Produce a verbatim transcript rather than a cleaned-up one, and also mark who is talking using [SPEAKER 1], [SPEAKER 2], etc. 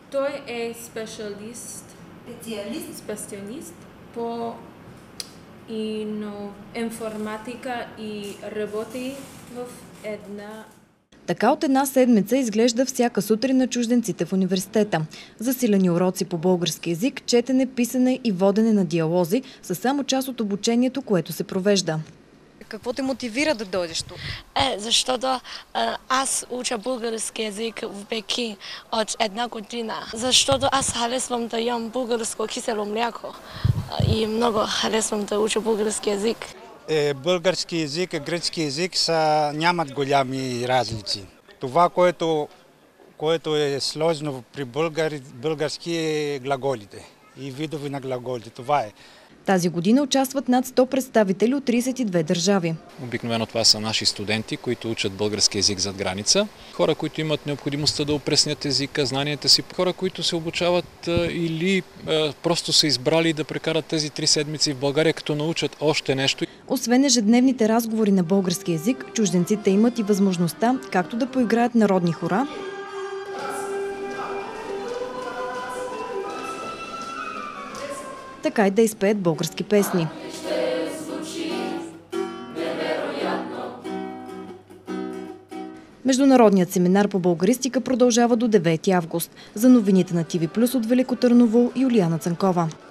[SPEAKER 1] Той е специалист,
[SPEAKER 2] Специалист?
[SPEAKER 1] специалист по ино, информатика и работи в една.
[SPEAKER 3] Така от една седмица изглежда всяка сутрин на чужденците в университета. Засилени уроци по български език, четене, писане и водене на диалози са само част от обучението, което се провежда.
[SPEAKER 4] Какво те мотивира да дойдеш тук?
[SPEAKER 5] Е, защото а, аз уча български език в Пекин от една година. Защото аз харесвам да ям българско кисело мляко и много харесвам да уча български език.
[SPEAKER 6] Е, български език и гръцки език са, нямат голями разлици. Това, което, което е сложно при българ, български е глаголите и видове на глаголите. Това е.
[SPEAKER 3] Тази година участват над сто представители от тридесет и две държави.
[SPEAKER 7] Обикновено това са наши студенти, които учат български език зад граница. Хора, които имат необходимостта да опреснят езика, знанията си. Хора, които се обучават или е, просто са избрали да прекарат тези три седмици в България, като научат още нещо.
[SPEAKER 3] Освен ежедневните разговори на български език, чужденците имат и възможността както да поиграят народни хора, така и да изпеят български песни. Международният семинар по българистика продължава до девети август. За новините на ТВ Плюс от Велико Търново, Юлиана Цанкова.